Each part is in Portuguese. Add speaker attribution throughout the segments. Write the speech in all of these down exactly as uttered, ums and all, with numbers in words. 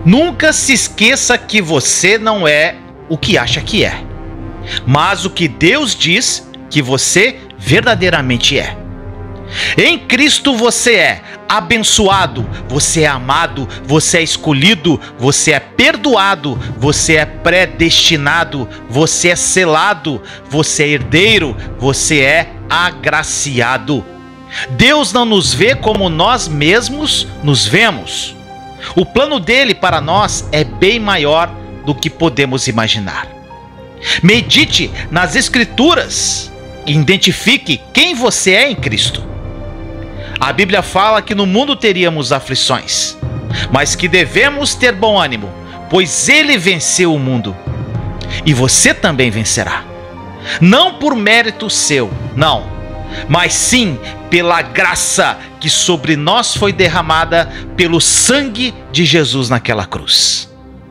Speaker 1: Nunca se esqueça que você não é o que acha que é, mas o que Deus diz que você verdadeiramente é. Em Cristo você é abençoado, você é amado, você é escolhido, você é perdoado, você é predestinado, você é selado, você é herdeiro, você é agraciado. Deus não nos vê como nós mesmos nos vemos. O plano dele para nós é bem maior do que podemos imaginar. Medite nas Escrituras e identifique quem você é em Cristo. A Bíblia fala que no mundo teríamos aflições, mas que devemos ter bom ânimo, pois ele venceu o mundo. E você também vencerá. Não por mérito seu, não, mas sim pela graça que sobre nós foi derramada pelo sangue de Jesus naquela cruz.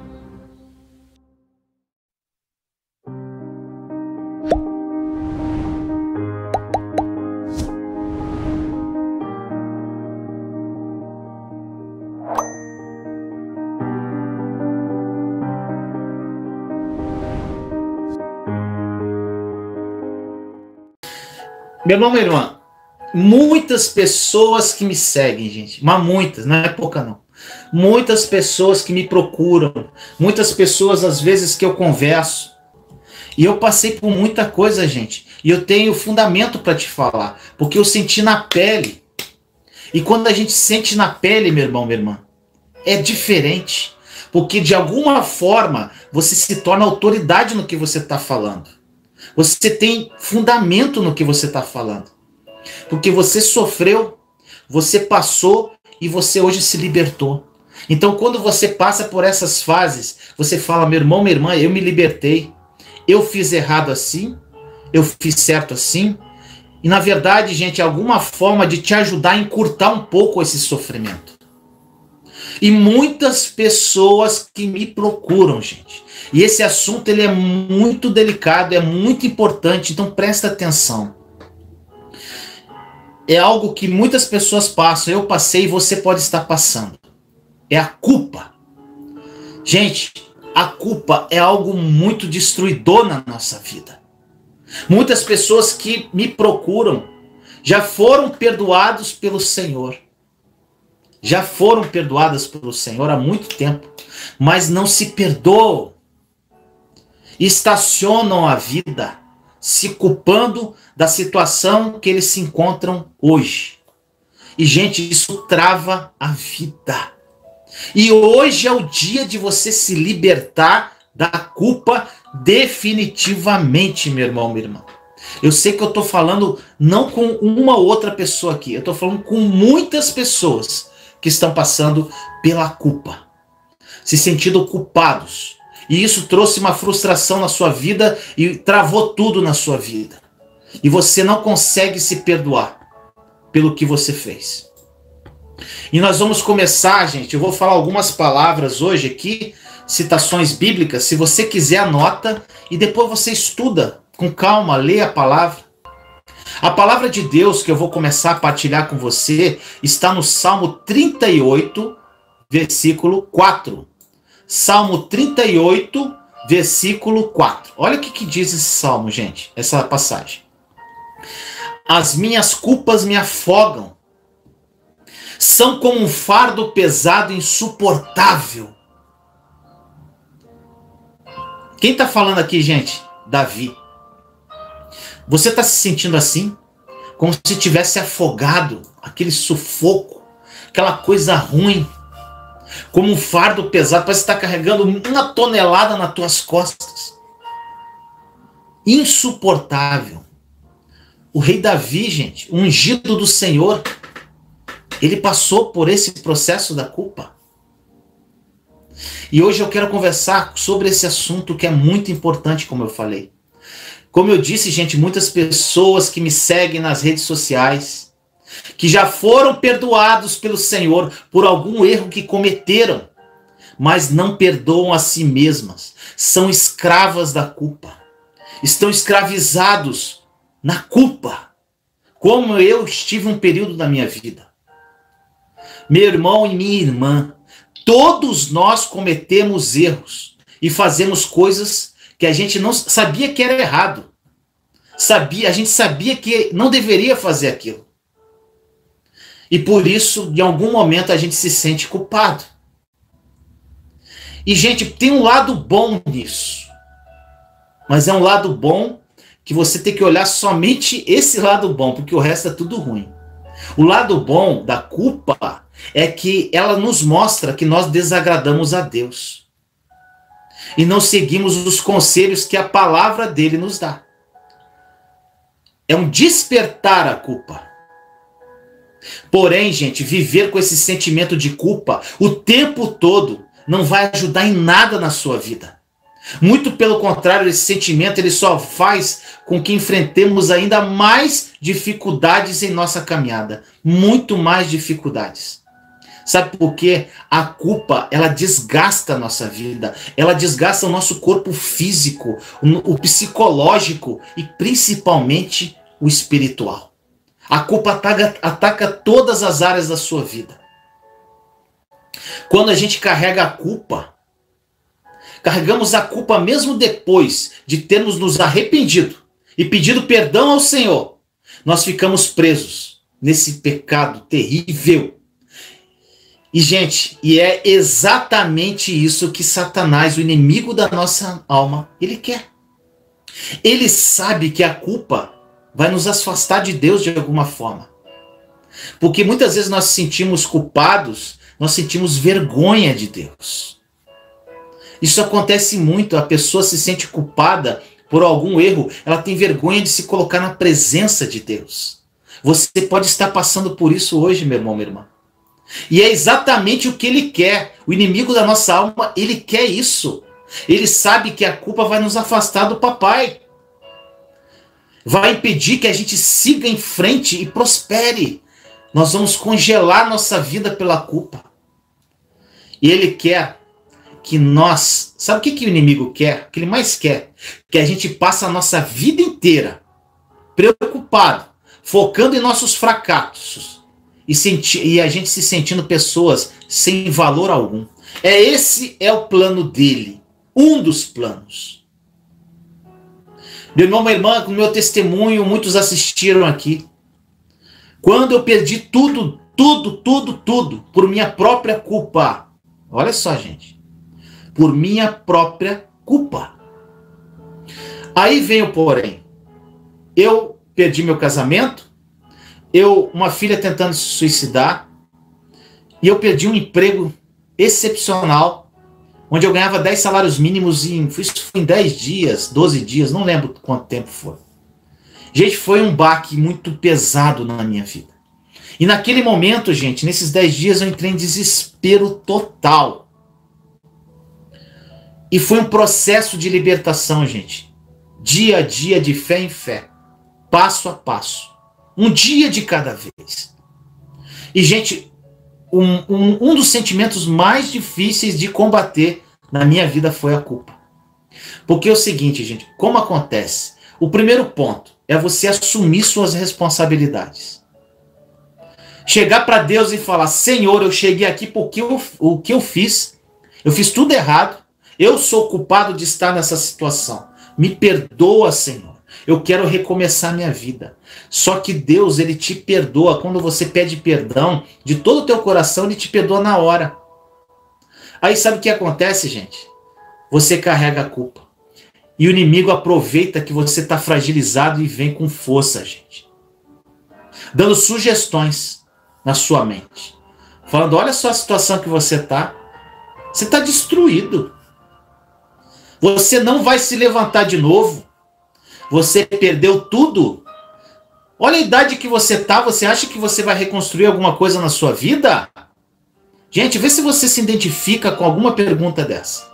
Speaker 2: Meu irmão, minha irmã, muitas pessoas que me seguem, gente, mas muitas, não é pouca não. Muitas pessoas que me procuram, muitas pessoas às vezes que eu converso. E eu passei por muita coisa, gente. E eu tenho fundamento para te falar, porque eu senti na pele. E quando a gente sente na pele, meu irmão, minha irmã, é diferente. Porque de alguma forma você se torna autoridade no que você está falando. Você tem fundamento no que você está falando. Porque você sofreu, você passou e você hoje se libertou. Então quando você passa por essas fases, você fala, meu irmão, minha irmã, eu me libertei. Eu fiz errado assim, eu fiz certo assim. E na verdade, gente, é alguma forma de te ajudar a encurtar um pouco esse sofrimento. E muitas pessoas que me procuram, gente. E esse assunto ele é muito delicado, é muito importante, então presta atenção. É algo que muitas pessoas passam, eu passei e você pode estar passando. É a culpa. Gente, a culpa é algo muito destruidor na nossa vida. Muitas pessoas que me procuram já foram perdoados pelo Senhor. Já foram perdoadas pelo Senhor há muito tempo, mas não se perdoam. Estacionam a vida, se culpando da situação que eles se encontram hoje. E, gente, isso trava a vida. E hoje é o dia de você se libertar da culpa definitivamente, meu irmão, minha irmã. Eu sei que eu estou falando não com uma ou outra pessoa aqui, eu estou falando com muitas pessoas que estão passando pela culpa, se sentindo culpados. E isso trouxe uma frustração na sua vida e travou tudo na sua vida. E você não consegue se perdoar pelo que você fez. E nós vamos começar, gente, eu vou falar algumas palavras hoje aqui, citações bíblicas. Se você quiser, anota e depois você estuda com calma, lê a palavra. A palavra de Deus que eu vou começar a partilhar com você está no Salmo trinta e oito, versículo quatro. Salmo trinta e oito, versículo quatro. Olha o que, que diz esse salmo, gente, essa passagem. As minhas culpas me afogam. São como um fardo pesado e insuportável. Quem está falando aqui, gente? Davi. Você está se sentindo assim? Como se tivesse afogado, aquele sufoco, aquela coisa ruim. Como um fardo pesado, parece que está carregando uma tonelada nas tuas costas. Insuportável. O rei Davi, gente, ungido do Senhor, ele passou por esse processo da culpa. E hoje eu quero conversar sobre esse assunto que é muito importante, como eu falei. Como eu disse, gente, muitas pessoas que me seguem nas redes sociais, que já foram perdoados pelo Senhor por algum erro que cometeram, mas não perdoam a si mesmas. São escravas da culpa. Estão escravizados na culpa. Como eu estive um período da minha vida. Meu irmão e minha irmã, Todos nós cometemos erros e fazemos coisas que a gente não sabia que era errado. Sabia, a gente sabia que não deveria fazer aquilo. E por isso, em algum momento, a gente se sente culpado. E, gente, tem um lado bom nisso. Mas é um lado bom que você tem que olhar somente esse lado bom, porque o resto é tudo ruim. O lado bom da culpa é que ela nos mostra que nós desagradamos a Deus. E não seguimos os conselhos que a palavra dele nos dá. É um despertar a culpa. Porém, gente, viver com esse sentimento de culpa o tempo todo não vai ajudar em nada na sua vida. Muito pelo contrário, esse sentimento ele só faz com que enfrentemos ainda mais dificuldades em nossa caminhada. Muito mais dificuldades. Sabe por quê? A culpa, ela desgasta a nossa vida. Ela desgasta o nosso corpo físico, o psicológico e principalmente o espiritual. A culpa ataca, ataca todas as áreas da sua vida. Quando a gente carrega a culpa, carregamos a culpa mesmo depois de termos nos arrependido e pedido perdão ao Senhor, nós ficamos presos nesse pecado terrível. E, gente, e é exatamente isso que Satanás, o inimigo da nossa alma, ele quer. Ele sabe que a culpa vai nos afastar de Deus de alguma forma. Porque muitas vezes nós sentimos culpados, nós sentimos vergonha de Deus. Isso acontece muito, a pessoa se sente culpada por algum erro, ela tem vergonha de se colocar na presença de Deus. Você pode estar passando por isso hoje, meu irmão, minha irmã. E é exatamente o que ele quer. O inimigo da nossa alma, ele quer isso. Ele sabe que a culpa vai nos afastar do papai. Vai impedir que a gente siga em frente e prospere. Nós vamos congelar nossa vida pela culpa. E ele quer que nós... Sabe o que, que o inimigo quer? O que ele mais quer? Que a gente passe a nossa vida inteira preocupado, focando em nossos fracassos. E, senti, e a gente se sentindo pessoas sem valor algum. É esse é o plano dele. Um dos planos. Meu irmão, minha irmã, com o meu testemunho, muitos assistiram aqui. Quando eu perdi tudo, tudo, tudo, tudo, por minha própria culpa. Olha só, gente. Por minha própria culpa. Aí vem o porém. Eu perdi meu casamento. Eu, uma filha tentando se suicidar, e eu perdi um emprego excepcional, onde eu ganhava dez salários mínimos em, isso foi em dez dias, doze dias, não lembro quanto tempo foi. Gente, foi um baque muito pesado na minha vida. E naquele momento, gente, nesses dez dias eu entrei em desespero total. E foi um processo de libertação, gente. Dia a dia, de fé em fé, passo a passo. Um dia de cada vez. E, gente, um, um, um dos sentimentos mais difíceis de combater na minha vida foi a culpa. Porque é o seguinte, gente, como acontece? O primeiro ponto é você assumir suas responsabilidades. Chegar para Deus e falar, Senhor, eu cheguei aqui porque eu, o que eu fiz, eu fiz tudo errado, eu sou culpado de estar nessa situação. Me perdoa, Senhor. Eu quero recomeçar minha vida. Só que Deus, ele te perdoa. Quando você pede perdão de todo o teu coração, ele te perdoa na hora. Aí sabe o que acontece, gente? Você carrega a culpa. E o inimigo aproveita que você está fragilizado e vem com força, gente. Dando sugestões na sua mente. Falando, olha só a situação que você está. Você está destruído. Você não vai se levantar de novo. Você perdeu tudo. Olha a idade que você está. Você acha que você vai reconstruir alguma coisa na sua vida? Gente, vê se você se identifica com alguma pergunta dessa.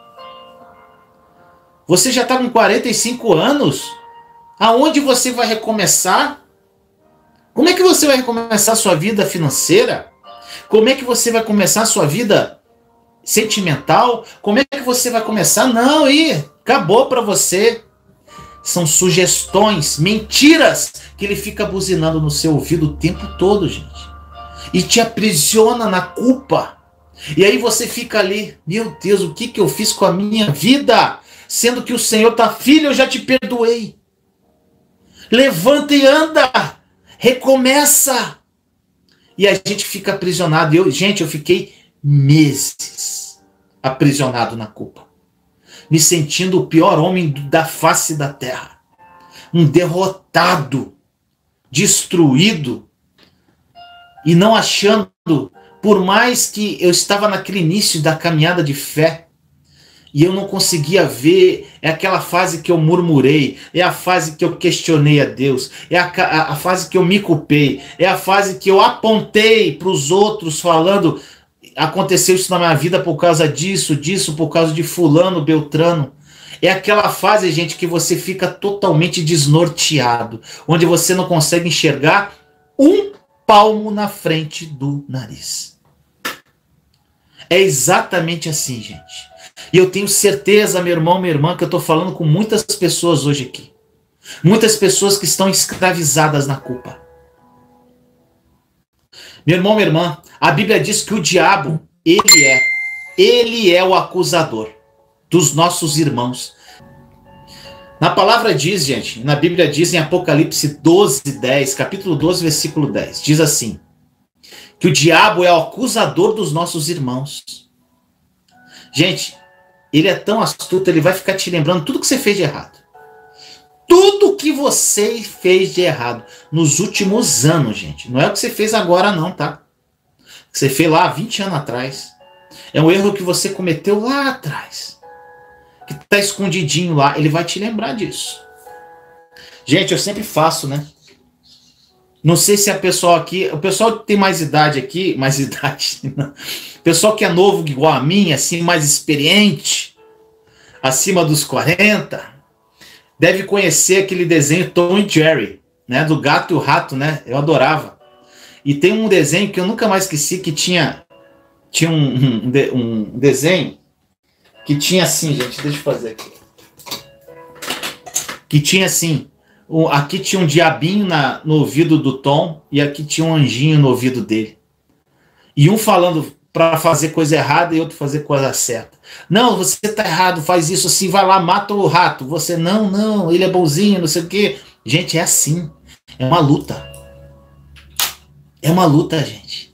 Speaker 2: Você já está com quarenta e cinco anos? Aonde você vai recomeçar? Como é que você vai recomeçar a sua vida financeira? Como é que você vai começar a sua vida sentimental? Como é que você vai começar? Não, e acabou para você. São sugestões, mentiras que ele fica buzinando no seu ouvido o tempo todo, gente. E te aprisiona na culpa. E aí você fica ali, meu Deus, o que, que eu fiz com a minha vida? Sendo que o Senhor tá, filho, eu já te perdoei. Levanta e anda, recomeça. E a gente fica aprisionado. Eu, gente, eu fiquei meses aprisionado na culpa, me sentindo o pior homem da face da terra, um derrotado, destruído, e não achando, por mais que eu estava naquele início da caminhada de fé, e eu não conseguia ver, é aquela fase que eu murmurei, é a fase que eu questionei a Deus, é a, a, a fase que eu me culpei, é a fase que eu apontei para os outros falando, aconteceu isso na minha vida por causa disso, disso, por causa de fulano, beltrano. É aquela fase, gente, que você fica totalmente desnorteado, onde você não consegue enxergar um palmo na frente do nariz. É exatamente assim, gente. E eu tenho certeza, meu irmão, minha irmã, que eu estou falando com muitas pessoas hoje aqui. Muitas pessoas que estão escravizadas na culpa. Meu irmão, minha irmã, a Bíblia diz que o diabo, ele é, ele é o acusador dos nossos irmãos. Na palavra diz, gente, na Bíblia diz em Apocalipse doze, dez, capítulo doze, versículo dez, diz assim, que o diabo é o acusador dos nossos irmãos. Gente, ele é tão astuto, ele vai ficar te lembrando tudo que você fez de errado. Tudo que você fez de errado nos últimos anos, gente. Não é o que você fez agora não, tá? O que você fez lá há vinte anos atrás. É um erro que você cometeu lá atrás. Que tá escondidinho lá. Ele vai te lembrar disso. Gente, eu sempre faço, né? Não sei se a pessoa aqui... O pessoal que tem mais idade aqui... Mais idade... Não. O pessoal que é novo igual a mim, assim, mais experiente, acima dos quarenta, deve conhecer aquele desenho Tom e Jerry, né? Do gato e o rato, né? Eu adorava. E tem um desenho que eu nunca mais esqueci, que tinha... Tinha um, um, um desenho que tinha assim, gente, deixa eu fazer aqui. Que tinha assim... Um, aqui tinha um diabinho na, no ouvido do Tom e aqui tinha um anjinho no ouvido dele. E um falando para fazer coisa errada e outro fazer coisa certa. Não, você tá errado, faz isso assim, vai lá, mata o rato. Você, não, não, ele é bonzinho, não sei o quê. Gente, é assim. É uma luta. É uma luta, gente.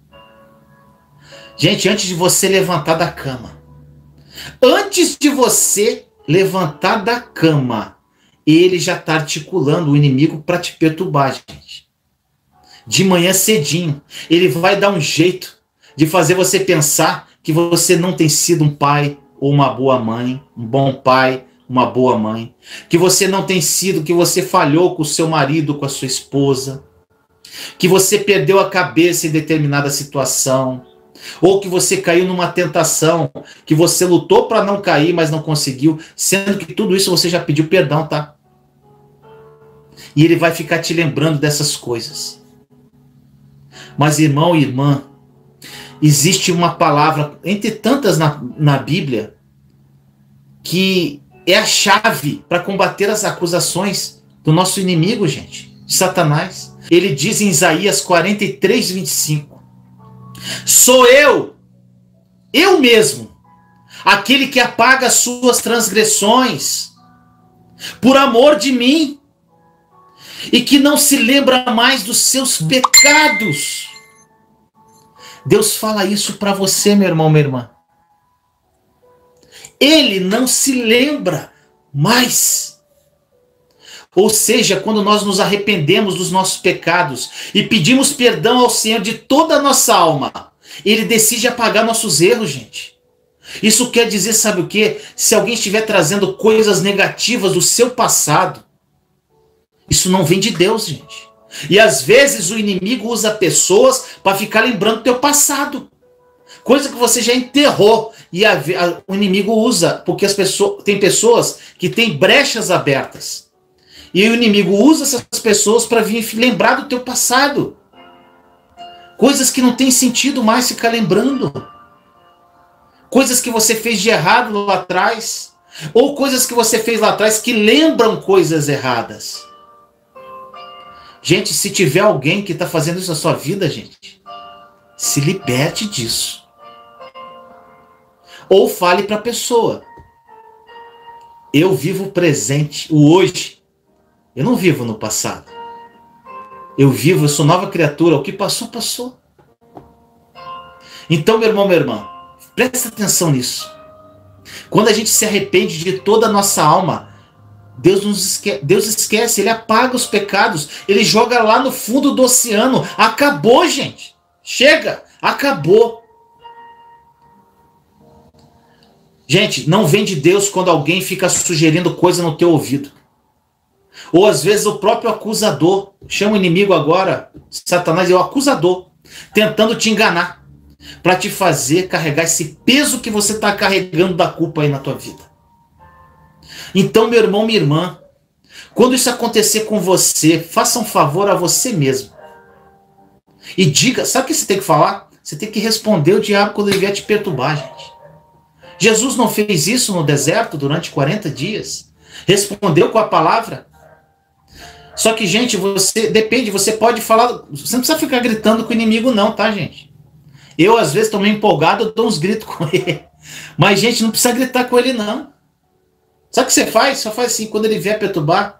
Speaker 2: Gente, antes de você levantar da cama, antes de você levantar da cama, ele já tá articulando o inimigo para te perturbar, gente. De manhã cedinho, ele vai dar um jeito de fazer você pensar que você não tem sido um pai ou uma boa mãe, um bom pai, uma boa mãe, que você não tem sido, que você falhou com o seu marido, com a sua esposa, que você perdeu a cabeça em determinada situação, ou que você caiu numa tentação, que você lutou para não cair, mas não conseguiu, sendo que tudo isso você já pediu perdão, tá? E ele vai ficar te lembrando dessas coisas. Mas irmão e irmã, existe uma palavra, entre tantas na, na Bíblia, que é a chave para combater as acusações do nosso inimigo, gente, Satanás. Ele diz em Isaías quarenta e três, vinte e cinco, sou eu, eu mesmo, aquele que apaga as suas transgressões, por amor de mim, e que não se lembra mais dos seus pecados. Deus fala isso para você, meu irmão, minha irmã. Ele não se lembra mais. Ou seja, quando nós nos arrependemos dos nossos pecados e pedimos perdão ao Senhor de toda a nossa alma, Ele decide apagar nossos erros, gente. Isso quer dizer, sabe o quê? Se alguém estiver trazendo coisas negativas do seu passado, isso não vem de Deus, gente. E às vezes o inimigo usa pessoas para ficar lembrando do teu passado. Coisa que você já enterrou. E a, a, o inimigo usa, porque as pessoas, tem pessoas que têm brechas abertas. E o inimigo usa essas pessoas para vir lembrar do teu passado. Coisas que não tem sentido mais ficar lembrando. Coisas que você fez de errado lá atrás. Ou coisas que você fez lá atrás que lembram coisas erradas. Gente, se tiver alguém que está fazendo isso na sua vida, gente, se liberte disso. Ou fale para a pessoa. Eu vivo o presente, o hoje. Eu não vivo no passado. Eu vivo, eu sou nova criatura. O que passou, passou. Então, meu irmão, minha irmã, presta atenção nisso. Quando a gente se arrepende de toda a nossa alma, Deus, nos esque... Deus esquece, Ele apaga os pecados, Ele joga lá no fundo do oceano. Acabou, gente. Chega, acabou. Gente, não vem de Deus quando alguém fica sugerindo coisa no teu ouvido. Ou às vezes o próprio acusador, chama o inimigo agora, Satanás é o acusador, tentando te enganar, para te fazer carregar esse peso que você está carregando da culpa aí na tua vida. Então, meu irmão, minha irmã, quando isso acontecer com você, faça um favor a você mesmo. E diga, sabe o que você tem que falar? Você tem que responder o diabo quando ele vier te perturbar, gente. Jesus não fez isso no deserto durante quarenta dias? Respondeu com a palavra? Só que, gente, você depende, você pode falar, você não precisa ficar gritando com o inimigo não, tá, gente? Eu, às vezes, tô meio empolgado, eu dou uns gritos com ele. Mas, gente, não precisa gritar com ele, não. Sabe o que você faz? Só faz assim, quando ele vier perturbar,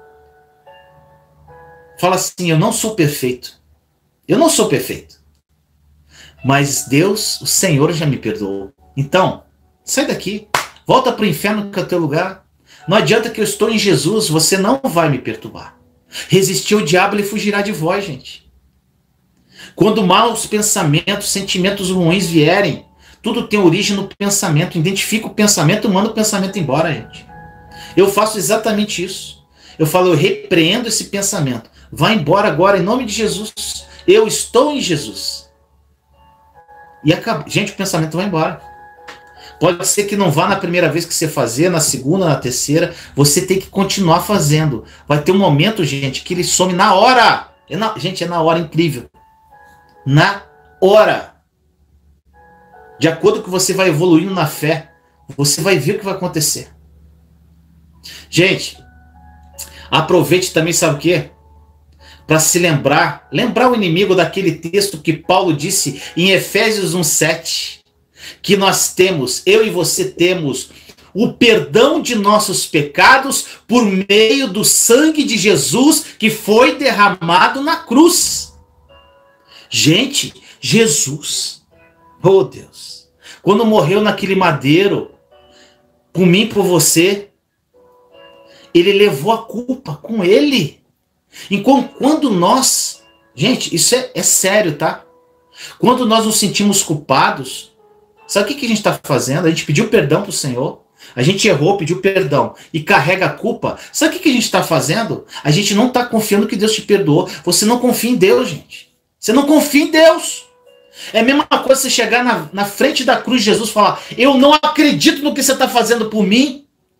Speaker 2: fala assim, eu não sou perfeito. Eu não sou perfeito. Mas Deus, o Senhor, já me perdoou. Então, sai daqui. Volta para o inferno, que é o teu lugar. Não adianta que eu estou em Jesus, você não vai me perturbar. Resistir ao diabo, ele fugirá de vós, gente. Quando maus pensamentos, sentimentos ruins vierem, tudo tem origem no pensamento. Identifica o pensamento, manda o pensamento embora, gente. Eu faço exatamente isso. Eu falo, eu repreendo esse pensamento. Vai embora agora, em nome de Jesus. Eu estou em Jesus. E acaba. Gente, o pensamento vai embora. Pode ser que não vá na primeira vez que você fazer, na segunda, na terceira. Você tem que continuar fazendo. Vai ter um momento, gente, que ele some na hora. É na... Gente, é na hora, incrível. Na hora. De acordo com que você vai evoluindo na fé, você vai ver o que vai acontecer. Gente, aproveite também, sabe o quê? Para se lembrar, lembrar o inimigo daquele texto que Paulo disse em Efésios um, sete, que nós temos, eu e você temos, o perdão de nossos pecados por meio do sangue de Jesus que foi derramado na cruz. Gente, Jesus, oh Deus, quando morreu naquele madeiro, por mim, por você, ele levou a culpa com ele. Enquanto quando nós, gente, isso é, é sério, tá? Quando nós nos sentimos culpados, sabe o que, que a gente está fazendo? A gente pediu perdão para o Senhor, a gente errou, pediu perdão e carrega a culpa. Sabe o que, que a gente está fazendo? A gente não está confiando que Deus te perdoou. Você não confia em Deus, gente. Você não confia em Deus. É a mesma coisa você chegar na, na frente da cruz de Jesus e falar, eu não acredito no que você está fazendo por mim.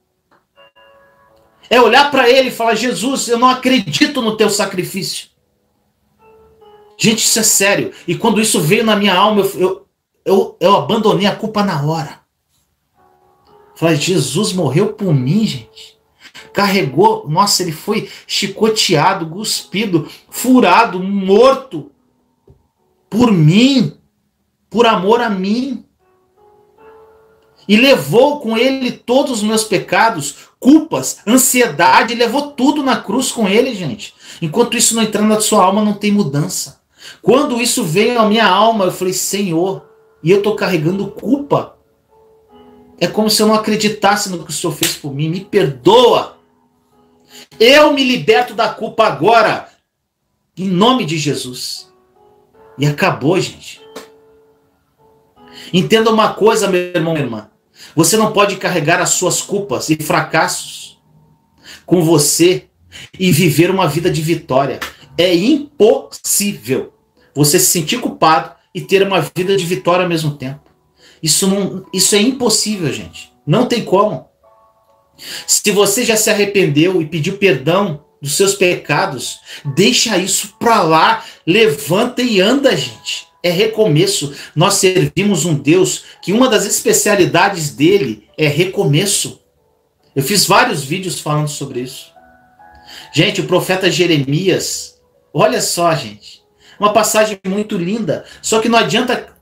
Speaker 2: É olhar para ele e falar, Jesus, eu não acredito no teu sacrifício. Gente, isso é sério. E quando isso veio na minha alma, eu, eu, eu, eu abandonei a culpa na hora. Falei, Jesus morreu por mim, gente. Carregou, nossa, ele foi chicoteado, cuspido, furado, morto. Por mim. Por amor a mim. E levou com ele todos os meus pecados, culpas, ansiedade, levou tudo na cruz com ele, gente. Enquanto isso não entrar na sua alma, não tem mudança. Quando isso veio à minha alma, eu falei, Senhor, e eu estou carregando culpa. É como se eu não acreditasse no que o Senhor fez por mim. Me perdoa. Eu me liberto da culpa agora, em nome de Jesus. E acabou, gente. Entenda uma coisa, meu irmão, minha irmã. Você não pode carregar as suas culpas e fracassos com você e viver uma vida de vitória. É impossível você se sentir culpado e ter uma vida de vitória ao mesmo tempo. Isso, não, isso é impossível, gente. Não tem como. Se você já se arrependeu e pediu perdão dos seus pecados, deixa isso pra lá, levanta e anda, gente. É recomeço. Nós servimos um Deus que uma das especialidades dele é recomeço. Eu fiz vários vídeos falando sobre isso. Gente, o profeta Jeremias, olha só, gente, uma passagem muito linda, só que não adianta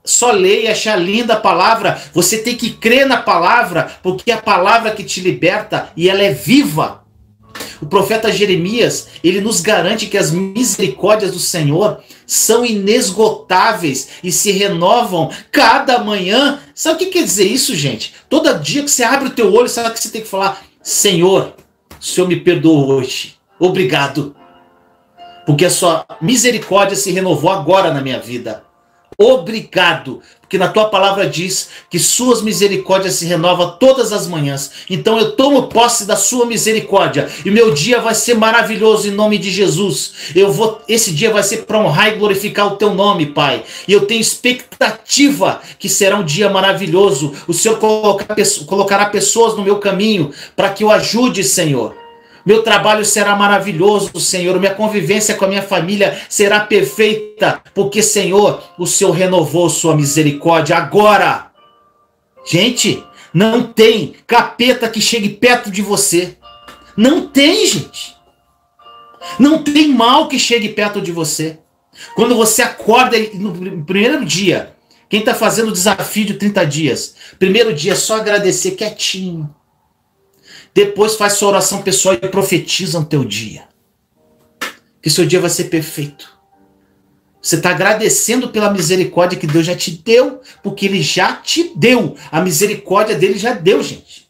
Speaker 2: só ler e achar linda a palavra. Você tem que crer na palavra, porque é a palavra que te liberta e ela é viva. O profeta Jeremias, ele nos garante que as misericórdias do Senhor são inesgotáveis e se renovam cada manhã. Sabe o que quer dizer isso, gente? Todo dia que você abre o teu olho, sabe o que você tem que falar? Senhor, o Senhor me perdoou hoje. Obrigado. Porque a sua misericórdia se renovou agora na minha vida. Obrigado, porque na tua palavra diz que suas misericórdias se renovam todas as manhãs. Então eu tomo posse da sua misericórdia e meu dia vai ser maravilhoso em nome de Jesus. Eu vou, esse dia vai ser para honrar e glorificar o teu nome, Pai. E eu tenho expectativa que será um dia maravilhoso. O Senhor colocará pessoas no meu caminho para que eu ajude, Senhor. Meu trabalho será maravilhoso, Senhor. Minha convivência com a minha família será perfeita, porque, Senhor, o Senhor renovou sua misericórdia agora. Gente, não tem capeta que chegue perto de você. Não tem, gente. Não tem mal que chegue perto de você. Quando você acorda no primeiro dia, quem está fazendo o desafio de trinta dias, primeiro dia é só agradecer quietinho. Depois faz sua oração pessoal e profetiza no teu dia. Que seu dia vai ser perfeito. Você está agradecendo pela misericórdia que Deus já te deu, porque Ele já te deu. A misericórdia dele já deu, gente.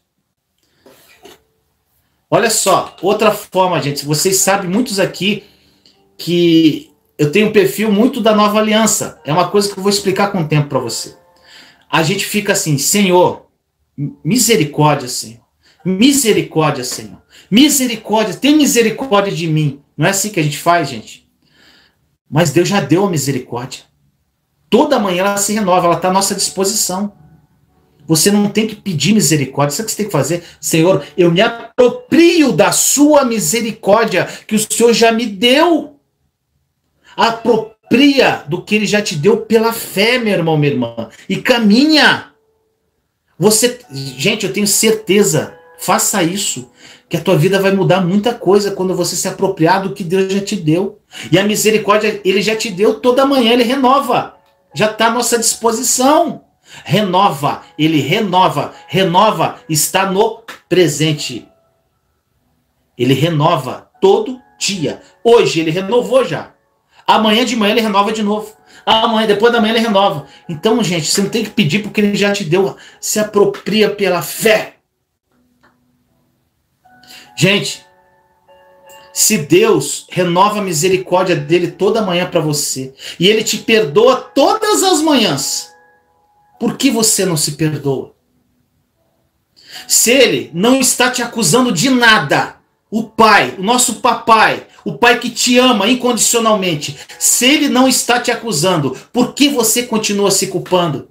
Speaker 2: Olha só, outra forma, gente. Vocês sabem, muitos aqui, que eu tenho um perfil muito da Nova Aliança. É uma coisa que eu vou explicar com o tempo para você. A gente fica assim, Senhor, misericórdia, Senhor. Misericórdia, Senhor. Misericórdia, tem misericórdia de mim. Não é assim que a gente faz, gente? Mas Deus já deu a misericórdia. Toda manhã ela se renova, ela está à nossa disposição. Você não tem que pedir misericórdia. Sabe o que você tem que fazer? Senhor, eu me aproprio da sua misericórdia que o Senhor já me deu. Apropria do que Ele já te deu pela fé, meu irmão, minha irmã. E caminha. Você, gente, eu tenho certeza. Faça isso, que a tua vida vai mudar muita coisa quando você se apropriar do que Deus já te deu. E a misericórdia, Ele já te deu toda manhã, Ele renova. Já está à nossa disposição. Renova, Ele renova. Renova está no presente. Ele renova todo dia. Hoje Ele renovou já. Amanhã de manhã Ele renova de novo. Amanhã, depois da manhã Ele renova. Então, gente, você não tem que pedir porque Ele já te deu. Se apropria pela fé. Gente, se Deus renova a misericórdia dele toda manhã para você, e Ele te perdoa todas as manhãs, por que você não se perdoa? Se Ele não está te acusando de nada, o Pai, o nosso papai, o Pai que te ama incondicionalmente, se Ele não está te acusando, por que você continua se culpando?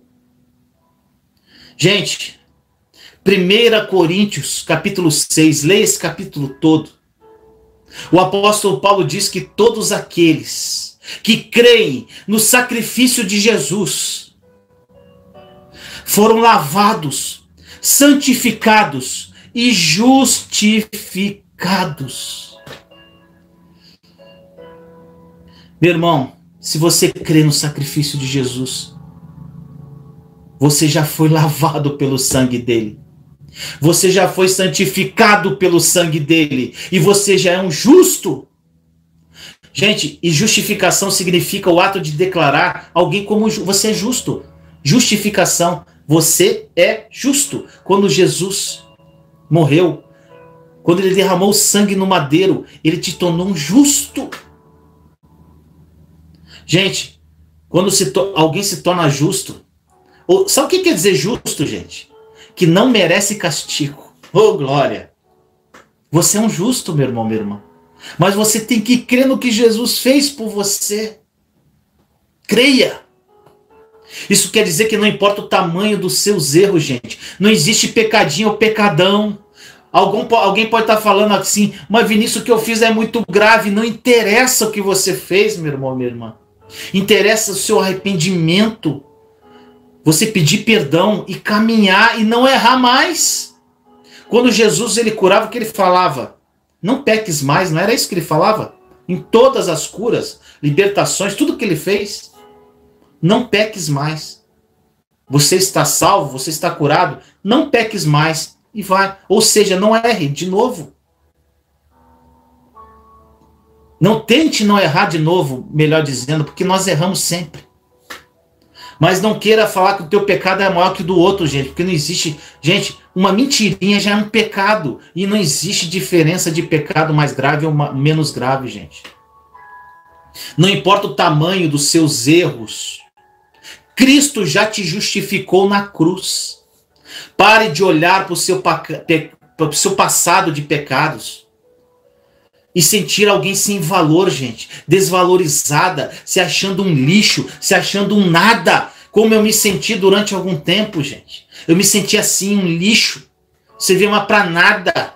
Speaker 2: Gente, primeira Coríntios, capítulo seis, leia esse capítulo todo. O apóstolo Paulo diz que todos aqueles que creem no sacrifício de Jesus foram lavados, santificados e justificados. Meu irmão, se você crê no sacrifício de Jesus, você já foi lavado pelo sangue dele. Você já foi santificado pelo sangue dele. E você já é um justo. Gente, e justificação significa o ato de declarar alguém como ju- você é justo. Justificação, você é justo. Quando Jesus morreu, quando Ele derramou sangue no madeiro, Ele te tornou um justo. Gente, quando se to- alguém se torna justo, ou, sabe o que quer dizer justo, gente? Que não merece castigo. Oh, glória! Você é um justo, meu irmão, minha irmã. Mas você tem que crer no que Jesus fez por você. Creia! Isso quer dizer que não importa o tamanho dos seus erros, gente. Não existe pecadinho ou pecadão. Algum, alguém pode estar falando assim, mas Vinícius, o que eu fiz é muito grave. Não interessa o que você fez, meu irmão, minha irmã. Interessa o seu arrependimento. Você pedir perdão e caminhar e não errar mais. Quando Jesus ele curava, o que ele falava? Não peques mais, não era isso que ele falava? Em todas as curas, libertações, tudo que ele fez. Não peques mais. Você está salvo, você está curado, não peques mais e vai. Ou seja, não erre de novo. Não tente não errar de novo, melhor dizendo, porque nós erramos sempre. Mas não queira falar que o teu pecado é maior que o do outro, gente, porque não existe... Gente, uma mentirinha já é um pecado, e não existe diferença de pecado mais grave ou menos grave, gente. Não importa o tamanho dos seus erros, Cristo já te justificou na cruz. Pare de olhar para o seu, seu passado de pecados e sentir alguém sem valor, gente, desvalorizada, se achando um lixo, se achando um nada, como eu me senti durante algum tempo, gente. Eu me senti assim, um lixo, servia mais para nada.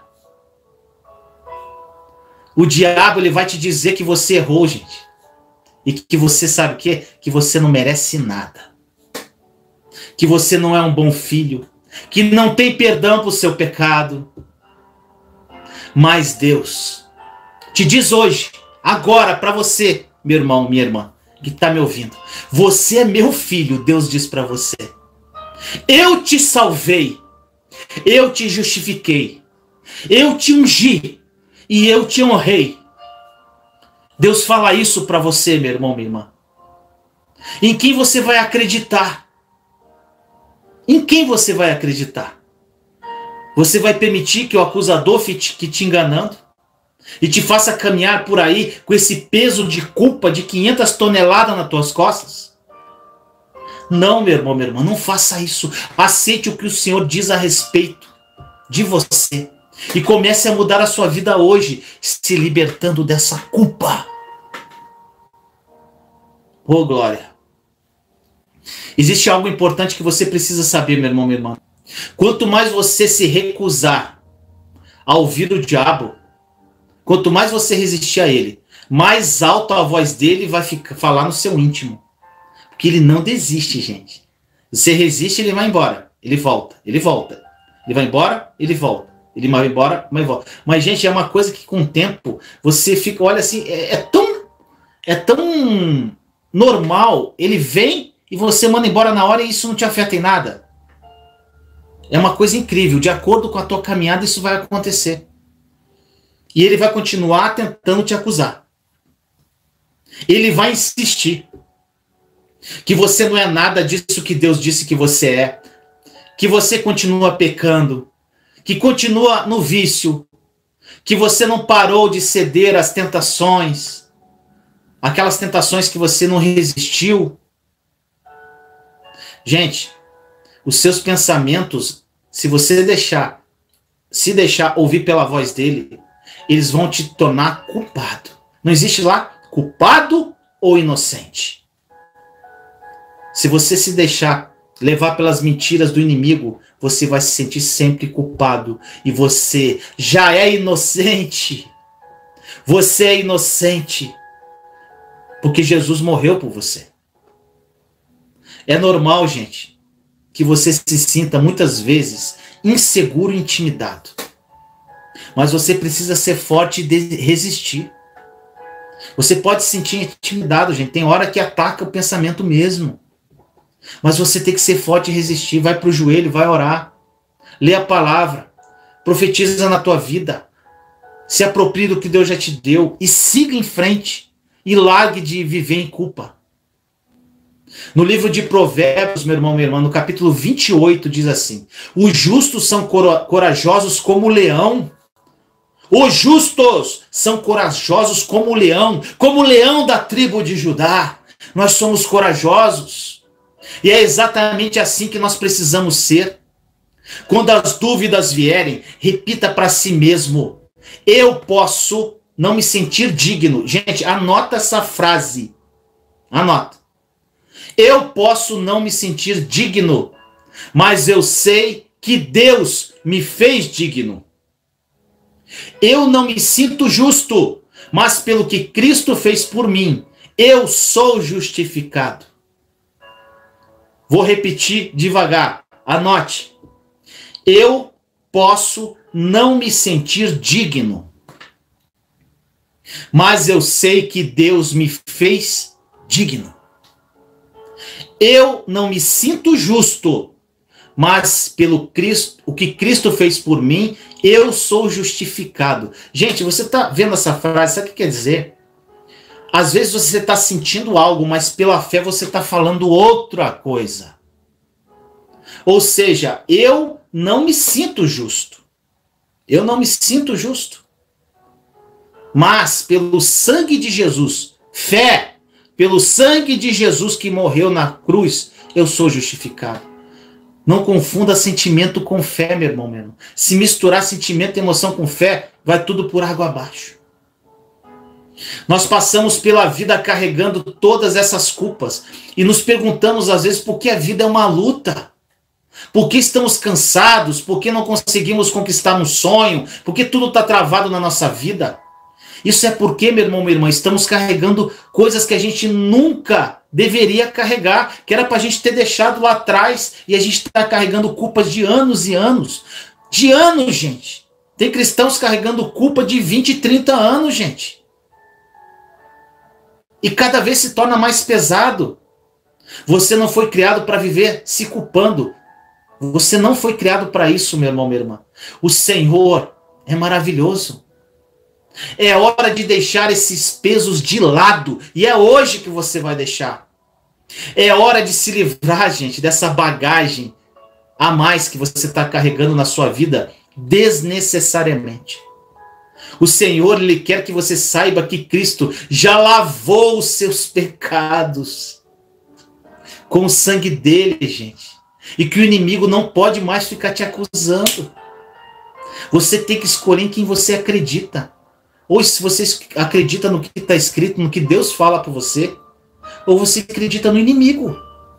Speaker 2: O diabo, ele vai te dizer que você errou, gente, e que você sabe o quê? Que você não merece nada, que você não é um bom filho, que não tem perdão para o seu pecado. Mas Deus te diz hoje, agora, para você, meu irmão, minha irmã, que está me ouvindo, você é meu filho, Deus diz para você. Eu te salvei, eu te justifiquei, eu te ungi e eu te honrei. Deus fala isso para você, meu irmão, minha irmã. Em quem você vai acreditar? Em quem você vai acreditar? Você vai permitir que o acusador fique te enganando e te faça caminhar por aí com esse peso de culpa de quinhentas toneladas nas tuas costas? Não, meu irmão, minha irmã, não faça isso. Aceite o que o Senhor diz a respeito de você e comece a mudar a sua vida hoje, se libertando dessa culpa. Oh, glória! Existe algo importante que você precisa saber, meu irmão, minha irmã. Quanto mais você se recusar a ouvir o diabo, quanto mais você resistir a ele, mais alto a voz dele vai ficar, falar no seu íntimo. Porque ele não desiste, gente. Você resiste, ele vai embora. Ele volta, ele volta. Ele vai embora, ele volta. Ele vai embora, mas volta. Mas, gente, é uma coisa que com o tempo você fica, olha assim, é, é tão, é tão normal. Ele vem e você manda embora na hora e isso não te afeta em nada. É uma coisa incrível. De acordo com a tua caminhada, isso vai acontecer. E ele vai continuar tentando te acusar. Ele vai insistir que você não é nada disso que Deus disse que você é, que você continua pecando, que continua no vício, que você não parou de ceder às tentações, aquelas tentações que você não resistiu. Gente, os seus pensamentos, se você deixar, se deixar ouvir pela voz dele, eles vão te tornar culpado. Não existe lá culpado ou inocente. Se você se deixar levar pelas mentiras do inimigo, você vai se sentir sempre culpado. E você já é inocente. Você é inocente. Porque Jesus morreu por você. É normal, gente, que você se sinta muitas vezes inseguro e intimidado. Mas você precisa ser forte e resistir. Você pode se sentir intimidado, gente. Tem hora que ataca o pensamento mesmo. Mas você tem que ser forte e resistir. Vai para o joelho, vai orar. Lê a palavra. Profetiza na tua vida. Se aproprie do que Deus já te deu. E siga em frente. E largue de viver em culpa. No livro de Provérbios, meu irmão, minha irmã, no capítulo vinte e oito, diz assim: os justos são corajosos como o leão. Os justos são corajosos como o leão. Como o leão da tribo de Judá. Nós somos corajosos. E é exatamente assim que nós precisamos ser. Quando as dúvidas vierem, repita para si mesmo: eu posso não me sentir digno. Gente, anota essa frase. Anota. Eu posso não me sentir digno, mas eu sei que Deus me fez digno. Eu não me sinto justo, mas pelo que Cristo fez por mim, eu sou justificado. Vou repetir devagar. Anote. Eu posso não me sentir digno, mas eu sei que Deus me fez digno. Eu não me sinto justo, mas pelo Cristo, o que Cristo fez por mim, eu sou justificado. Gente, você está vendo essa frase, sabe o que quer dizer? Às vezes você está sentindo algo, mas pela fé você está falando outra coisa. Ou seja, eu não me sinto justo. Eu não me sinto justo. Mas pelo sangue de Jesus, fé, pelo sangue de Jesus que morreu na cruz, eu sou justificado. Não confunda sentimento com fé, meu irmão, meu irmão. Se misturar sentimento e emoção com fé, vai tudo por água abaixo. Nós passamos pela vida carregando todas essas culpas e nos perguntamos às vezes por que a vida é uma luta. Por que estamos cansados? Por que não conseguimos conquistar um sonho? Por que tudo está travado na nossa vida? Isso é porque, meu irmão, minha irmã, estamos carregando coisas que a gente nunca deveria carregar, que era para a gente ter deixado lá atrás, e a gente está carregando culpas de anos e anos. De anos, gente. Tem cristãos carregando culpa de vinte, trinta anos, gente. E cada vez se torna mais pesado. Você não foi criado para viver se culpando. Você não foi criado para isso, meu irmão, minha irmã. O Senhor é maravilhoso. É hora de deixar esses pesos de lado. E é hoje que você vai deixar. É hora de se livrar, gente, dessa bagagem a mais que você está carregando na sua vida desnecessariamente. O Senhor, Ele quer que você saiba que Cristo já lavou os seus pecados com o sangue dele, gente. E que o inimigo não pode mais ficar te acusando. Você tem que escolher em quem você acredita. Ou se você acredita no que está escrito, no que Deus fala para você, ou você acredita no inimigo.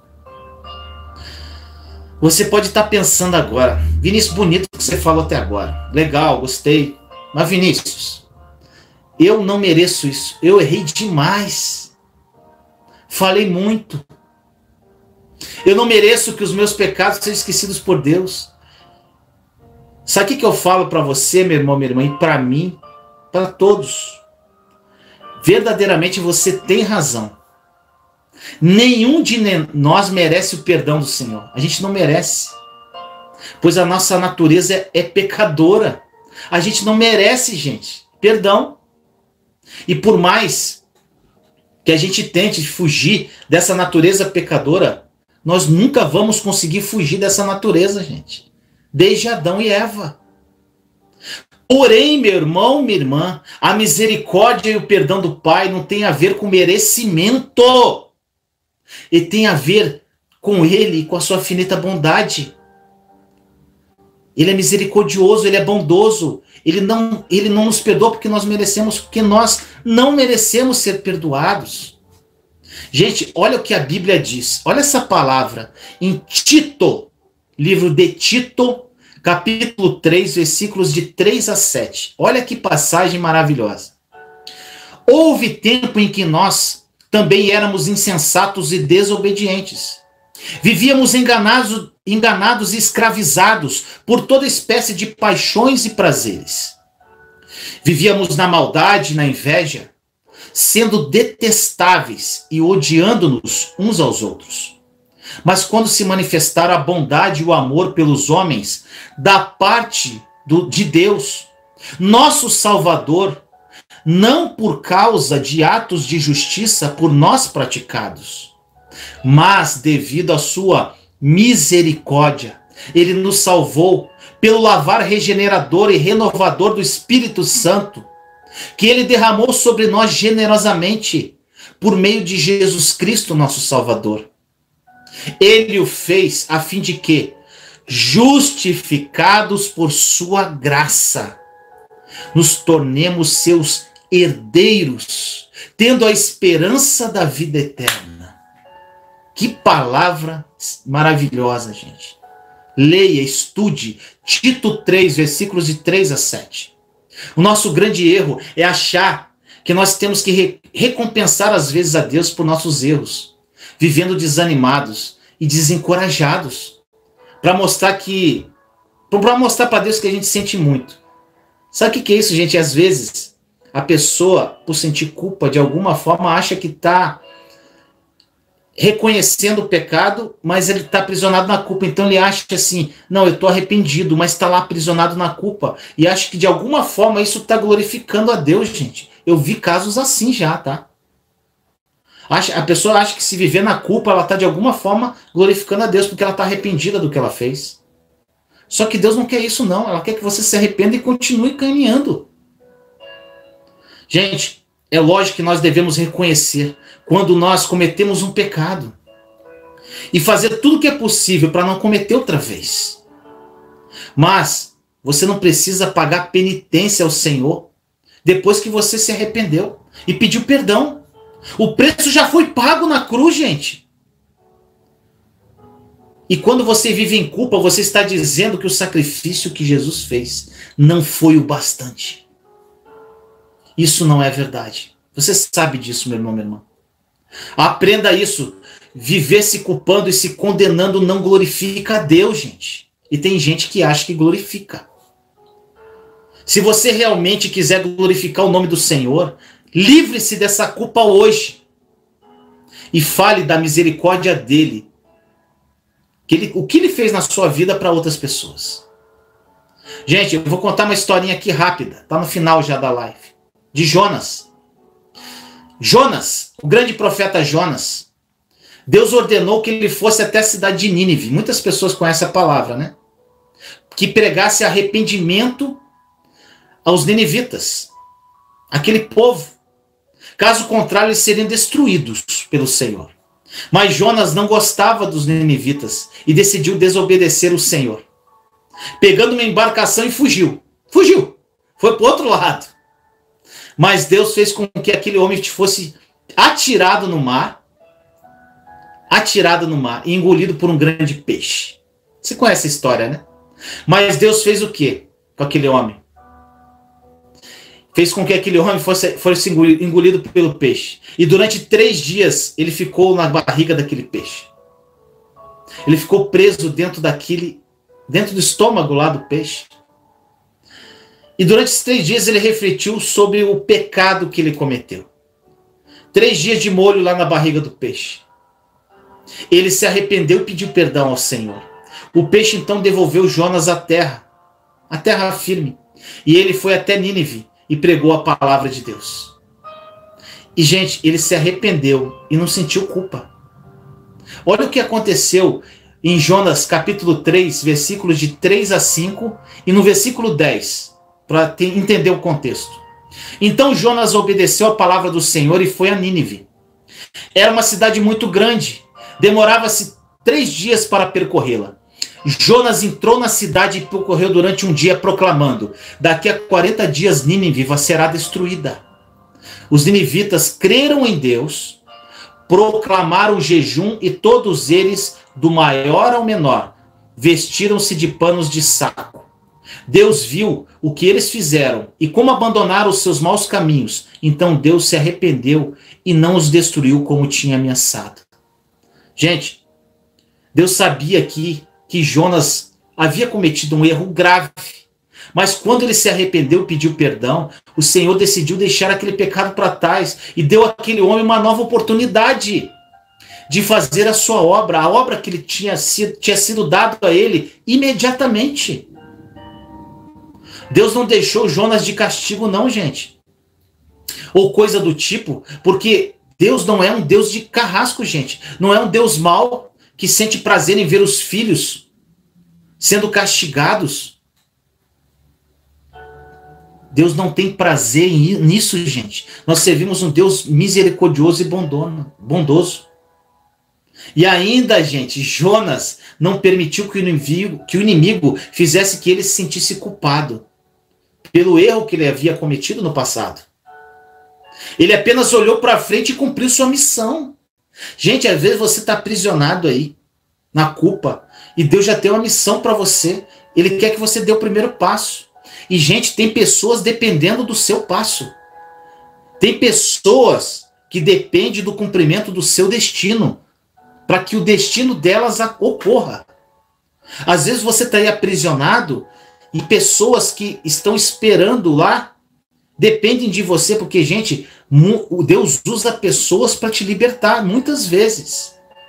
Speaker 2: Você pode estar pensando agora, Vinícius, bonito o que você falou até agora. Legal, gostei. Mas Vinícius, eu não mereço isso. Eu errei demais. Falei muito. Eu não mereço que os meus pecados sejam esquecidos por Deus. Sabe o que, que eu falo para você, meu irmão, minha irmã, e para mim? Para todos. Verdadeiramente você tem razão. Nenhum de nós merece o perdão do Senhor. A gente não merece. Pois a nossa natureza é, é pecadora. A gente não merece, gente, perdão. E por mais que a gente tente fugir dessa natureza pecadora, nós nunca vamos conseguir fugir dessa natureza, gente. Desde Adão e Eva. Porém, meu irmão, minha irmã, a misericórdia e o perdão do Pai não tem a ver com merecimento. E tem a ver com Ele e com a sua infinita bondade. Ele é misericordioso, Ele é bondoso. Ele não, ele não nos perdoa porque nós merecemos, porque nós não merecemos ser perdoados. Gente, olha o que a Bíblia diz. Olha essa palavra. Em Tito, livro de Tito, capítulo três, versículos de três a sete. Olha que passagem maravilhosa. Houve tempo em que nós também éramos insensatos e desobedientes. Vivíamos enganados, enganados e escravizados por toda espécie de paixões e prazeres. Vivíamos na maldade e na inveja, sendo detestáveis e odiando-nos uns aos outros. Mas quando se manifestaram a bondade e o amor pelos homens, da parte do, de Deus, nosso Salvador, não por causa de atos de justiça por nós praticados, mas devido à sua misericórdia, ele nos salvou pelo lavar regenerador e renovador do Espírito Santo, que ele derramou sobre nós generosamente, por meio de Jesus Cristo, nosso Salvador. Ele o fez a fim de que, justificados por sua graça, nos tornemos seus herdeiros, tendo a esperança da vida eterna. Que palavra maravilhosa, gente. Leia, estude Tito três, versículos de três a sete. O nosso grande erro é achar que nós temos que re- recompensar às vezes a Deus por nossos erros, vivendo desanimados e desencorajados, para mostrar que, para mostrar para Deus que a gente sente muito. Sabe o que, que é isso, gente? Às vezes a pessoa, por sentir culpa de alguma forma, acha que está reconhecendo o pecado, mas ele está aprisionado na culpa. Então ele acha assim, não, eu estou arrependido, mas está lá aprisionado na culpa. E acha que de alguma forma isso está glorificando a Deus, gente. Eu vi casos assim já, tá? A pessoa acha que se viver na culpa, ela está de alguma forma glorificando a Deus, porque ela está arrependida do que ela fez. Só que Deus não quer isso não, ela quer que você se arrependa e continue caminhando. Gente, é lógico que nós devemos reconhecer quando nós cometemos um pecado e fazer tudo o que é possível para não cometer outra vez. Mas você não precisa pagar penitência ao Senhor depois que você se arrependeu e pediu perdão. O preço já foi pago na cruz, gente. E quando você vive em culpa, você está dizendo que o sacrifício que Jesus fez não foi o bastante. Isso não é verdade. Você sabe disso, meu irmão, minha irmã. Aprenda isso. Viver se culpando e se condenando não glorifica a Deus, gente. E tem gente que acha que glorifica. Se você realmente quiser glorificar o nome do Senhor, livre-se dessa culpa hoje. E fale da misericórdia dele. Que ele, o que ele fez na sua vida para outras pessoas. Gente, eu vou contar uma historinha aqui rápida. Está no final já da live. De Jonas. Jonas, o grande profeta Jonas. Deus ordenou que ele fosse até a cidade de Nínive. Muitas pessoas conhecem a palavra, né? Que pregasse arrependimento aos ninivitas. Aquele povo. Caso contrário, eles seriam destruídos pelo Senhor. Mas Jonas não gostava dos ninivitas e decidiu desobedecer o Senhor. Pegando uma embarcação e fugiu. Fugiu. Foi para o outro lado. Mas Deus fez com que aquele homem fosse atirado no mar. Atirado no mar e engolido por um grande peixe. Você conhece a história, né? Mas Deus fez o quê com aquele homem? Fez com que aquele homem fosse, fosse engolido pelo peixe. E durante três dias ele ficou na barriga daquele peixe. Ele ficou preso dentro daquele, dentro do estômago lá do peixe. E durante esses três dias ele refletiu sobre o pecado que ele cometeu. Três dias de molho lá na barriga do peixe. Ele se arrependeu e pediu perdão ao Senhor. O peixe então devolveu Jonas à terra, à terra firme. E ele foi até Nínive e pregou a palavra de Deus. E, gente, ele se arrependeu e não sentiu culpa. Olha o que aconteceu em Jonas capítulo três, versículos de três a cinco, e no versículo dez, para entender o contexto. Então Jonas obedeceu a palavra do Senhor e foi a Nínive. Era uma cidade muito grande, demorava-se três dias para percorrê-la. Jonas entrou na cidade e percorreu durante um dia proclamando: daqui a quarenta dias Nínive será destruída. Os ninivitas creram em Deus, proclamaram jejum e todos eles, do maior ao menor, vestiram-se de panos de saco. Deus viu o que eles fizeram e como abandonaram os seus maus caminhos. Então Deus se arrependeu e não os destruiu como tinha ameaçado. Gente, Deus sabia que que Jonas havia cometido um erro grave. Mas quando ele se arrependeu e pediu perdão, o Senhor decidiu deixar aquele pecado para trás e deu àquele homem uma nova oportunidade de fazer a sua obra, a obra que ele tinha sido, tinha sido dado a ele imediatamente. Deus não deixou Jonas de castigo não, gente. Ou coisa do tipo, porque Deus não é um Deus de carrasco, gente. Não é um Deus mau, que sente prazer em ver os filhos sendo castigados. Deus não tem prazer nisso, gente. Nós servimos um Deus misericordioso e bondoso. E ainda, gente, Jonas não permitiu que o inimigo, que o inimigo fizesse que ele se sentisse culpado pelo erro que ele havia cometido no passado. Ele apenas olhou para frente e cumpriu sua missão. Gente, às vezes você está aprisionado aí, na culpa, e Deus já tem uma missão para você. Ele quer que você dê o primeiro passo. E, gente, tem pessoas dependendo do seu passo. Tem pessoas que dependem do cumprimento do seu destino, para que o destino delas ocorra. Às vezes você está aí aprisionado, e pessoas que estão esperando lá, dependem de você, porque, gente, Deus usa pessoas para te libertar, muitas vezes.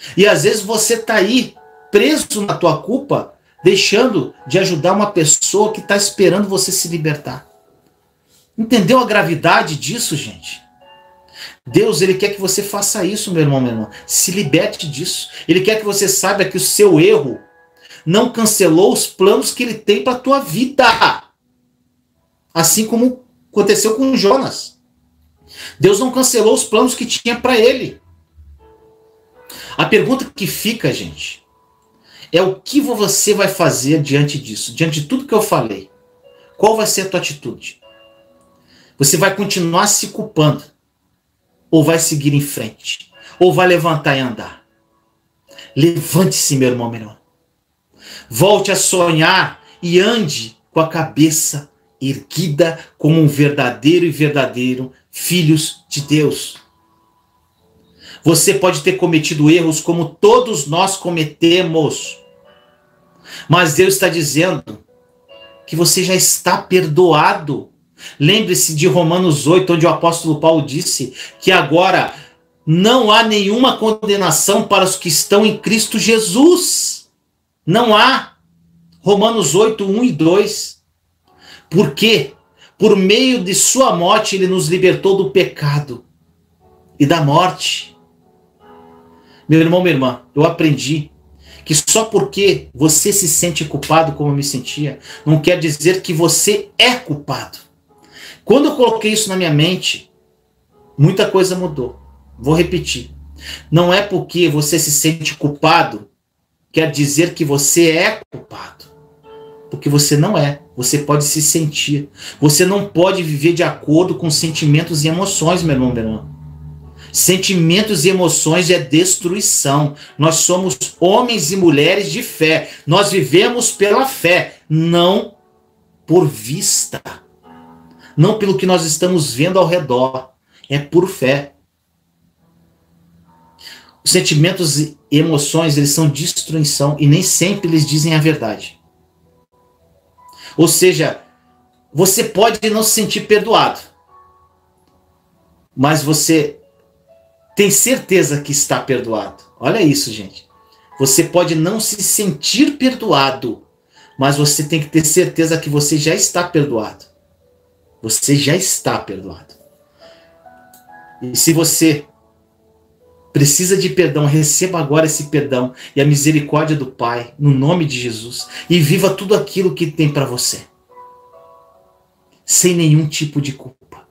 Speaker 2: E às vezes você está aí, preso na tua culpa, deixando de ajudar uma pessoa que está esperando você se libertar. Entendeu a gravidade disso, gente? Deus, ele quer que você faça isso, meu irmão, minha irmã. Se liberte disso. Ele quer que você saiba que o seu erro não cancelou os planos que ele tem para a tua vida. Assim como aconteceu com Jonas. Deus não cancelou os planos que tinha para ele. A pergunta que fica, gente, é o que você vai fazer diante disso, diante de tudo que eu falei. Qual vai ser a tua atitude? Você vai continuar se culpando? Ou vai seguir em frente? Ou vai levantar e andar? Levante-se, meu irmão, minha irmã. Volte a sonhar e ande com a cabeça erguida como um verdadeiro e verdadeiro filhos de Deus. Você pode ter cometido erros como todos nós cometemos. Mas Deus está dizendo que você já está perdoado. Lembre-se de Romanos oito, onde o apóstolo Paulo disse que agora não há nenhuma condenação para os que estão em Cristo Jesus. Não há. Romanos oito, um e dois. Por quê? Por meio de sua morte, ele nos libertou do pecado e da morte. Meu irmão, minha irmã, eu aprendi que só porque você se sente culpado como eu me sentia, não quer dizer que você é culpado. Quando eu coloquei isso na minha mente, muita coisa mudou. Vou repetir. Não é porque você se sente culpado, quer dizer que você é culpado. Porque você não é. Você pode se sentir. Você não pode viver de acordo com sentimentos e emoções, meu irmão, minha irmã. Sentimentos e emoções é destruição. Nós somos homens e mulheres de fé. Nós vivemos pela fé, não por vista. Não pelo que nós estamos vendo ao redor. É por fé. Os sentimentos e emoções, eles são destruição e nem sempre eles dizem a verdade. Ou seja, você pode não se sentir perdoado, mas você tem certeza que está perdoado. Olha isso, gente. Você pode não se sentir perdoado, mas você tem que ter certeza que você já está perdoado. Você já está perdoado. E se você precisa de perdão, receba agora esse perdão e a misericórdia do Pai, no nome de Jesus, e viva tudo aquilo que tem para você, sem nenhum tipo de culpa.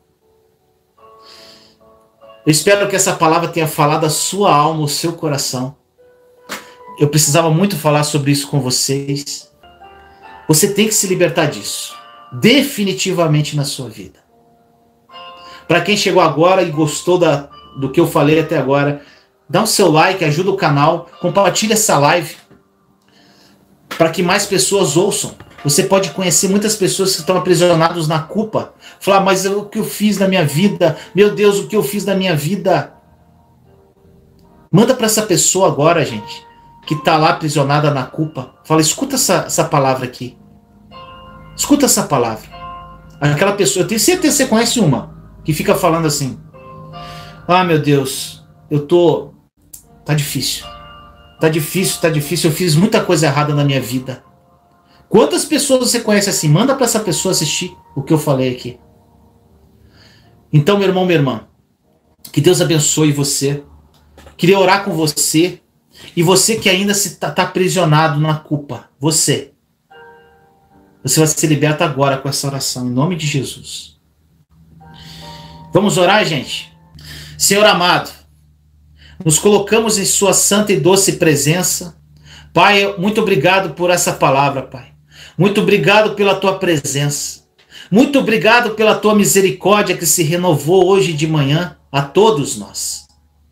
Speaker 2: Eu espero que essa palavra tenha falado a sua alma, o seu coração. Eu precisava muito falar sobre isso com vocês. Você tem que se libertar disso, definitivamente na sua vida. Para quem chegou agora e gostou da, do que eu falei até agora, dá o seu like, ajuda o canal, compartilha essa live para que mais pessoas ouçam. Você pode conhecer muitas pessoas que estão aprisionadas na culpa. Falar, mas o que eu fiz na minha vida? Meu Deus, o que eu fiz na minha vida? Manda para essa pessoa agora, gente, que está lá aprisionada na culpa. Fala, escuta essa, essa palavra aqui. Escuta essa palavra. Aquela pessoa, eu tenho certeza que você conhece uma, que fica falando assim, ah, meu Deus, eu tô... Tá difícil. Tá difícil, tá difícil. Eu fiz muita coisa errada na minha vida. Quantas pessoas você conhece assim? Manda para essa pessoa assistir o que eu falei aqui. Então, meu irmão, minha irmã, que Deus abençoe você. Queria orar com você. E você que ainda está tá aprisionado na culpa. Você. Você vai ser liberto agora com essa oração. Em nome de Jesus. Vamos orar, gente? Senhor amado, nos colocamos em sua santa e doce presença. Pai, muito obrigado por essa palavra, Pai. Muito obrigado pela tua presença. Muito obrigado pela tua misericórdia que se renovou hoje de manhã a todos nós.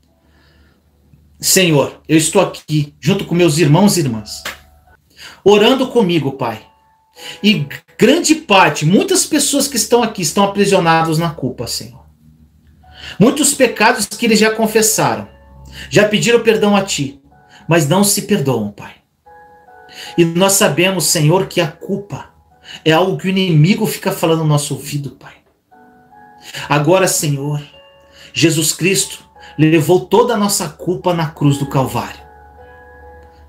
Speaker 2: Senhor, eu estou aqui junto com meus irmãos e irmãs, orando comigo, Pai. E grande parte, muitas pessoas que estão aqui estão aprisionadas na culpa, Senhor. Muitos pecados que eles já confessaram, já pediram perdão a Ti, mas não se perdoam, Pai. E nós sabemos, Senhor, que a culpa é algo que o inimigo fica falando no nosso ouvido, Pai. Agora, Senhor, Jesus Cristo levou toda a nossa culpa na cruz do Calvário.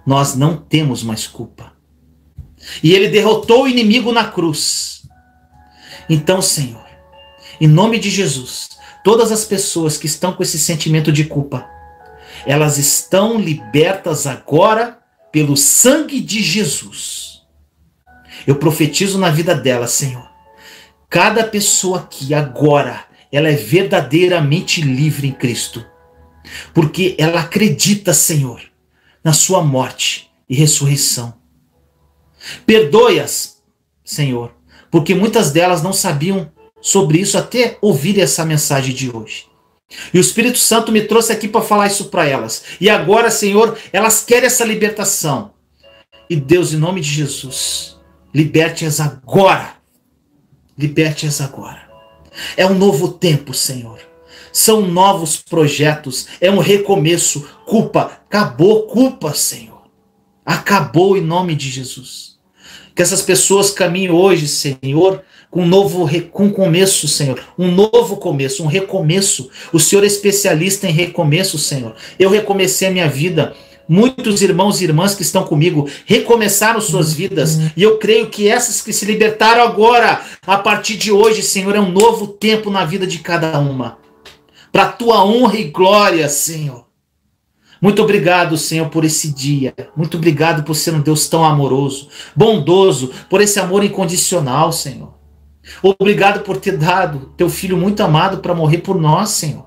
Speaker 2: nós não temos mais culpa. E ele derrotou o inimigo na cruz. Então, Senhor, em nome de Jesus, todas as pessoas que estão com esse sentimento de culpa, elas estão libertas agora pelo sangue de Jesus. Eu profetizo na vida delas, Senhor. Cada pessoa aqui agora, ela é verdadeiramente livre em Cristo. Porque ela acredita, Senhor, na sua morte e ressurreição. Perdoe-as, Senhor, porque muitas delas não sabiam sobre isso até ouvir essa mensagem de hoje. E o Espírito Santo me trouxe aqui para falar isso para elas. E agora, Senhor, elas querem essa libertação. E Deus, em nome de Jesus, liberte-as agora. Liberte-as agora. É um novo tempo, Senhor. São novos projetos. É um recomeço. Culpa. Acabou culpa, Senhor. Acabou em nome de Jesus. Que essas pessoas caminhem hoje, Senhor, com um novo com começo, Senhor. Um novo começo, um recomeço. O Senhor é especialista em recomeço, Senhor. Eu recomecei a minha vida. Muitos irmãos e irmãs que estão comigo recomeçaram suas vidas. E eu creio que essas que se libertaram agora, a partir de hoje, Senhor, é um novo tempo na vida de cada uma. Para a tua honra e glória, Senhor. Muito obrigado, Senhor, por esse dia. Muito obrigado por ser um Deus tão amoroso, bondoso, por esse amor incondicional, Senhor. Obrigado por ter dado teu filho muito amado para morrer por nós, Senhor.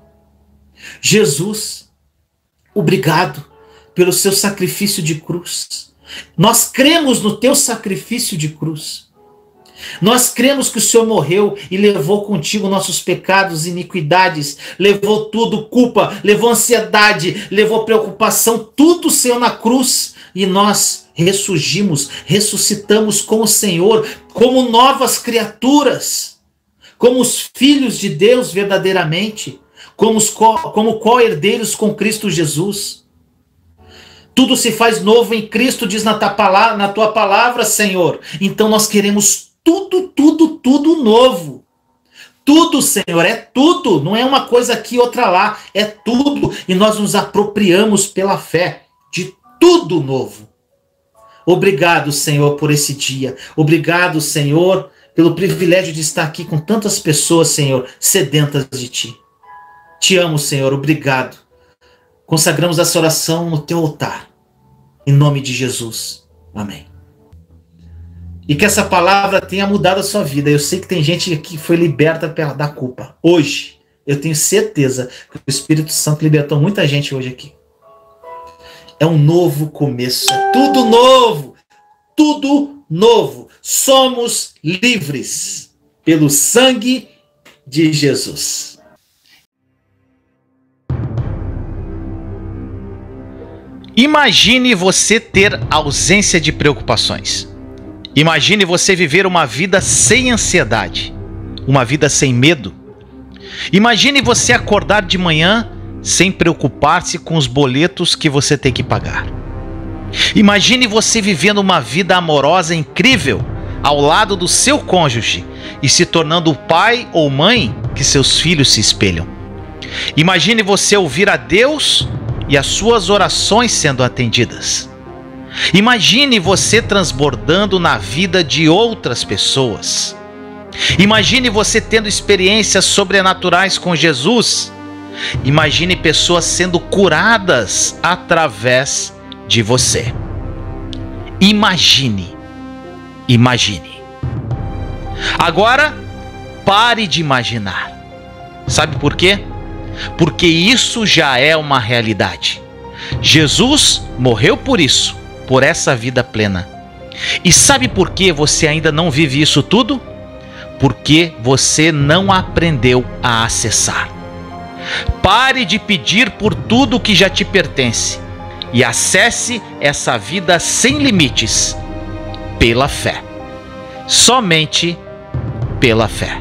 Speaker 2: Jesus, obrigado pelo seu sacrifício de cruz. Nós cremos no teu sacrifício de cruz. Nós cremos que o Senhor morreu e levou contigo nossos pecados e iniquidades, levou tudo, culpa, levou ansiedade, levou preocupação, tudo, Senhor, na cruz. E nós ressurgimos, ressuscitamos com o Senhor, como novas criaturas, como os filhos de Deus verdadeiramente, como, os co- como co-herdeiros com Cristo Jesus. Tudo se faz novo em Cristo, diz na tua palavra, na tua palavra, Senhor. Então nós queremos tudo, tudo, tudo novo. Tudo, Senhor, é tudo. Não é uma coisa aqui, outra lá. É tudo. E nós nos apropriamos pela fé de tudo novo. Obrigado, Senhor, por esse dia. Obrigado, Senhor, pelo privilégio de estar aqui com tantas pessoas, Senhor, sedentas de Ti. Te amo, Senhor. Obrigado. Consagramos essa oração no Teu altar. Em nome de Jesus. Amém. E que essa palavra tenha mudado a sua vida. Eu sei que tem gente aqui que foi liberta da culpa. Hoje, eu tenho certeza que o Espírito Santo libertou muita gente hoje aqui. É um novo começo. É tudo novo. Tudo novo. Somos livres pelo sangue de Jesus.
Speaker 1: Imagine você ter ausência de preocupações. Imagine você viver uma vida sem ansiedade, uma vida sem medo. Imagine você acordar de manhã sem preocupar-se com os boletos que você tem que pagar. Imagine você vivendo uma vida amorosa incrível ao lado do seu cônjuge e se tornando o pai ou mãe que seus filhos se espelham. Imagine você ouvir a Deus e as suas orações sendo atendidas. Imagine você transbordando na vida de outras pessoas. Imagine você tendo experiências sobrenaturais com Jesus. Imagine pessoas sendo curadas através de você. Imagine. Imagine. Agora, pare de imaginar. Sabe por quê? Porque isso já é uma realidade. Jesus morreu por isso. Por essa vida plena. E sabe por que você ainda não vive isso tudo? Porque você não aprendeu a acessar. Pare de pedir por tudo que já te pertence e acesse essa vida sem limites pela fé. Somente pela fé.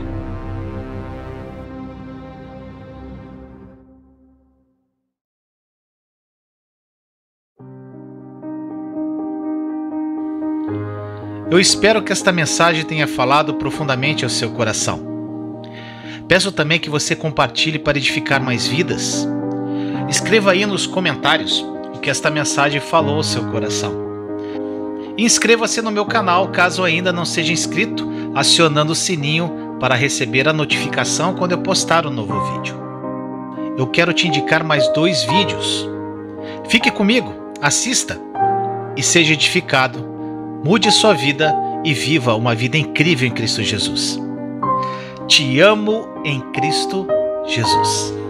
Speaker 1: Eu espero que esta mensagem tenha falado profundamente ao seu coração. Peço também que você compartilhe para edificar mais vidas. Escreva aí nos comentários o que esta mensagem falou ao seu coração. Inscreva-se no meu canal caso ainda não seja inscrito, acionando o sininho para receber a notificação quando eu postar um novo vídeo. Eu quero te indicar mais dois vídeos. Fique comigo, assista e seja edificado. Mude sua vida e viva uma vida incrível em Cristo Jesus. Te amo em Cristo Jesus.